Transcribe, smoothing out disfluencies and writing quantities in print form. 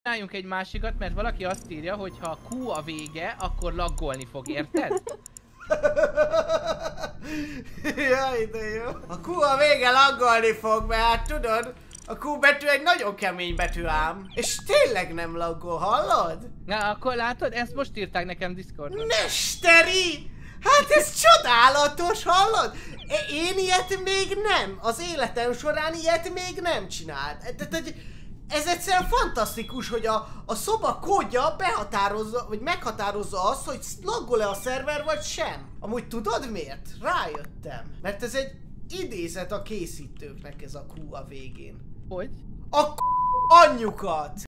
Csináljunk egy másikat, mert valaki azt írja, hogy ha Q a vége, akkor laggolni fog, érted? Jaj, de jó. A Q a vége laggolni fog, mert hát tudod, a Q betű egy nagyon kemény betű ám. És tényleg nem laggol, hallod? Na, akkor látod? Ezt most írták nekem Discordon. Mesteri! Hát ez csodálatos, hallod? Én ilyet még nem. Az életem során ilyet még nem csinált. Ez egyszerűen fantasztikus, hogy a szoba kódja behatározza, vagy meghatározza azt, hogy laggol-e a szerver, vagy sem. Amúgy tudod miért? Rájöttem. Mert ez egy idézet a készítőknek, ez a Q a végén. Hogy? A anyjukat!